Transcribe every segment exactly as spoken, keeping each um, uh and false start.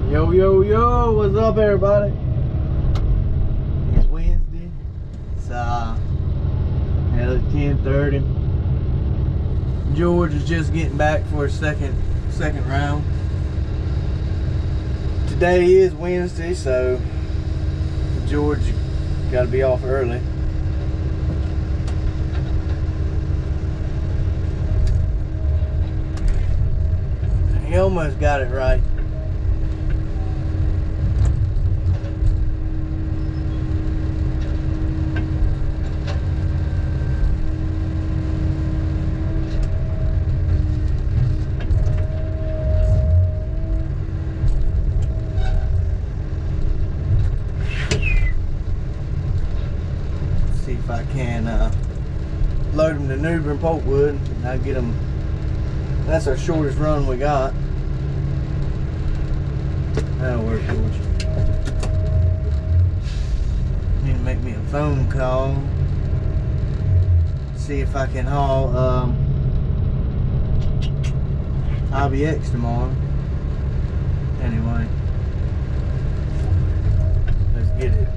Yo, yo, yo, what's up, everybody? It's Wednesday. It's uh, ten thirty. George is just getting back for a second, second round. Today is Wednesday, so George got to be off early. He almost got it right. See if I can uh, load them to New Bern Polkwood and I'll get them. That's our shortest run we got. That'll work, George. Need to make me a phone call. See if I can haul um, I B X tomorrow. Anyway, let's get it.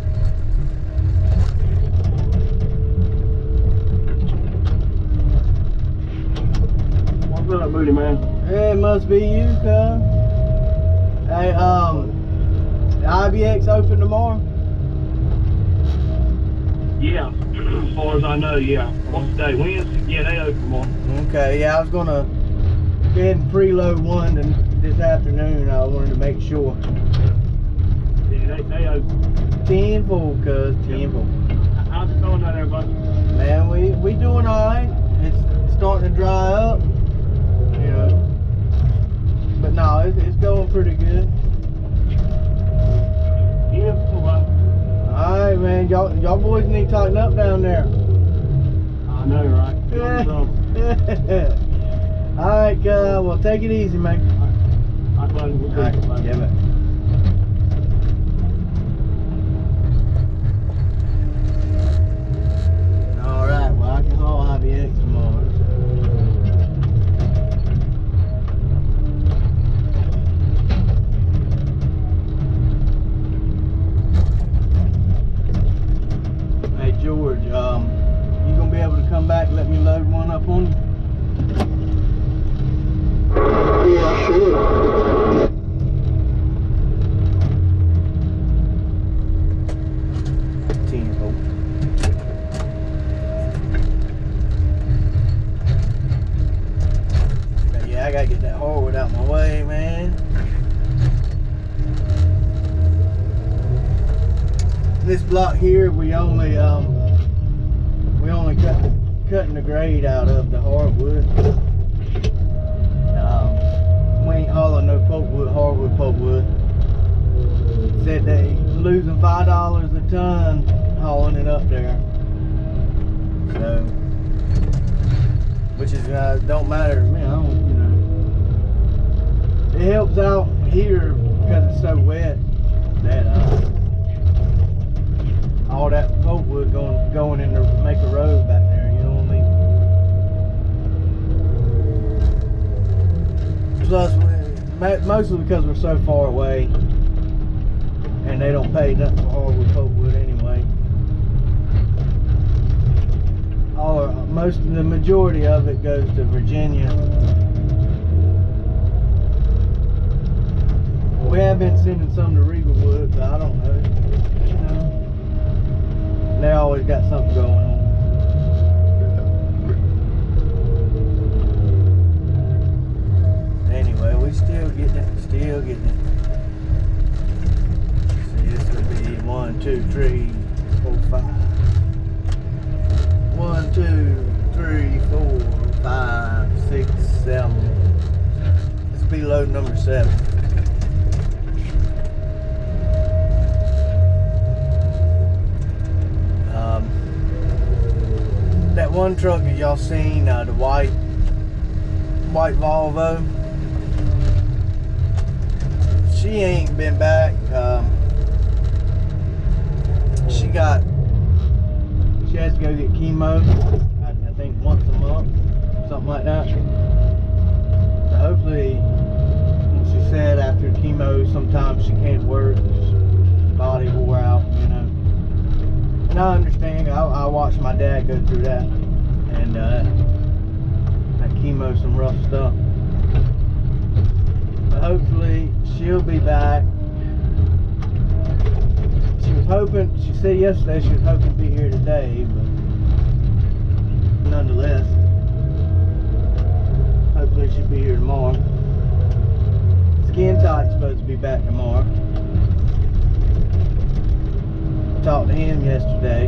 What's up, Booty Man? Hey, it must be you, cuz. Hey, um, the I B X open tomorrow? Yeah, as far as I know, yeah. What's the day? Wednesday? Yeah, they open tomorrow. Okay, yeah, I was gonna go ahead and preload one and this afternoon. I wanted to make sure. Yeah, they, they open. ten four, cuz, ten four. How's it going out there, buddy? Man, we, we doing alright. It's starting to dry up, you know. But no, it's, it's going pretty good. Yeah, all right. Alright, man, y'all y'all boys need to tighten up down there. I know, right? Alright, uh, well, take it easy, man. All right, buddy. We'll All right, take it, buddy. yeah, man. Alright, well, I can haul I B X tomorrow. Hey, George, um, you gonna be able to come back and let me load one up on you? Yeah, sure. ten four. But yeah, I gotta get that hardwood out my way, man. This block here, we only um, we only cut cutting the grade out of the hardwood. Um, we ain't hauling no pulpwood, hardwood pulpwood. Said they losing five dollars a ton hauling it up there. So, which is uh, don't matter to me. I don't, you know. It helps out here because it's so wet that uh, all that pulpwood going going in to make a road back there. You know what I mean? Plus, mostly because we're so far away, and they don't pay nothing for hardwood pulpwood anyway. All most, the majority of it goes to Virginia. We have been sending some to Regalwood, but I don't know. You know, they always got something going on. Anyway, we still getting it, still getting it. See, this would be one, two, three, four, five. One, two, three, four, five, six, seven. This will be load number seven. Um, that one truck that y'all seen, uh, the white, white Volvo. She ain't been back. Um, she got, she has to go get chemo, I, I think once a month, something like that. So hopefully, she said after chemo chemo, sometimes she can't work. Body wore out, you know. And I understand. I, I watched my dad go through that, and uh, that chemo, some rough stuff. But hopefully she'll be back. She was hoping. She said yesterday she was hoping to be here today, but nonetheless, hopefully she'll be here tomorrow. Skin Tight's supposed to be back tomorrow. Talked to him yesterday.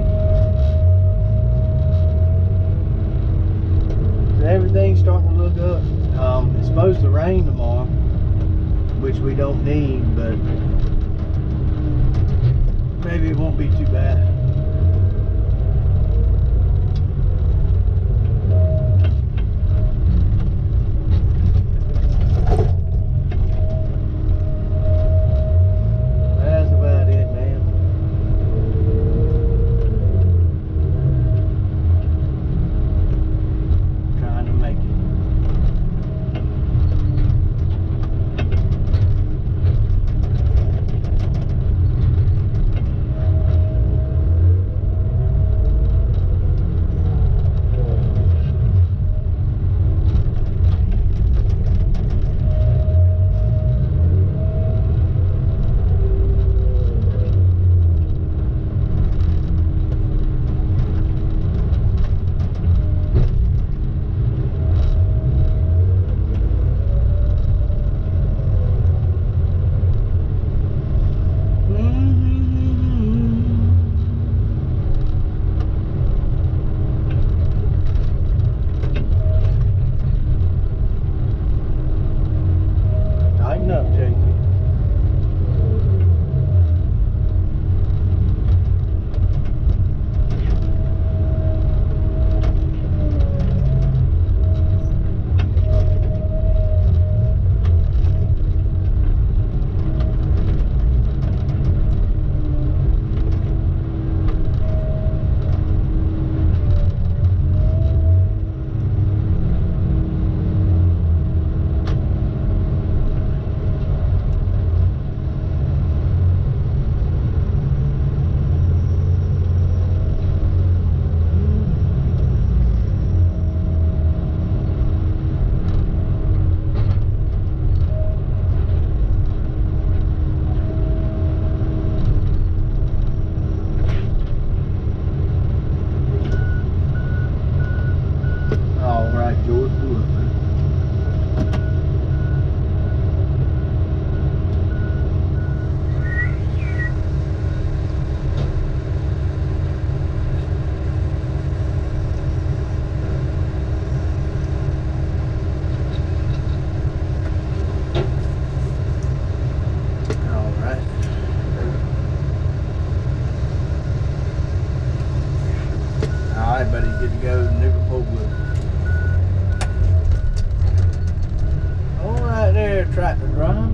So everything's starting to look up. Um, it's supposed to rain tomorrow, which we don't need, but maybe it won't be too bad. Tractor driver.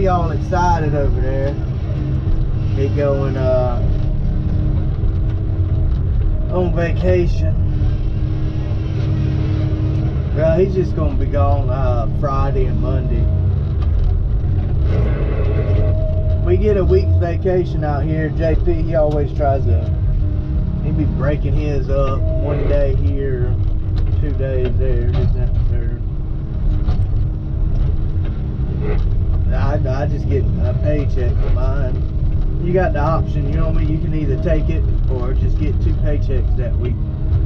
he all excited over there. He going uh, on vacation. Well, he's just gonna be gone uh, Friday and Monday. We get a week's vacation out here. J P, he always tries to, he be breaking his up one day here, two days there, this, that, and third. I, I just get a paycheck for mine. You got the option, you know what I mean? You can either take it or just get two paychecks that week.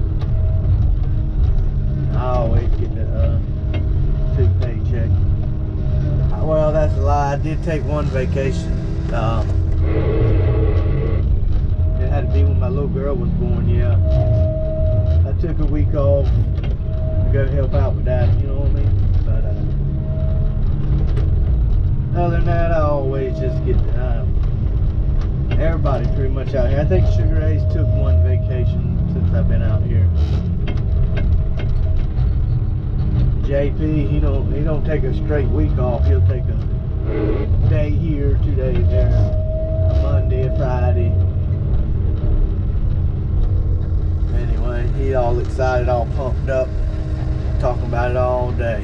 I always get the uh, two paycheck. Well, that's a lie. I did take one vacation. Um, it had to be when my little girl was born, yeah. I took a week off to go help out with that, you know what I mean? But uh, other than that, I always just get, uh, everybody pretty much out here. I think Sugar Ace took one vacation since I've been out here. J P, he don't he don't take a straight week off. He'll take a day here, two days there, a Monday, a Friday. Anyway, he all excited, all pumped up, talking about it all day.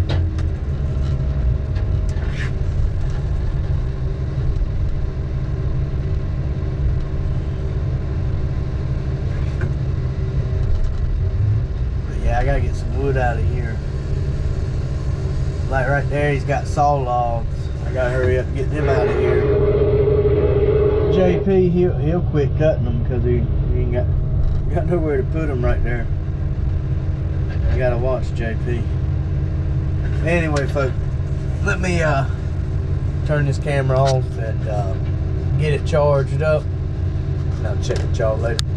But yeah, I gotta get some wood out of here. Like right there, he's got saw logs. I gotta hurry up and get them out of here. J P, he'll, he'll quit cutting them because he, he ain't got, got nowhere to put them right there. I gotta watch J P. Anyway, folks, let me uh, turn this camera off and uh, get it charged up. And I'll check it y'all later.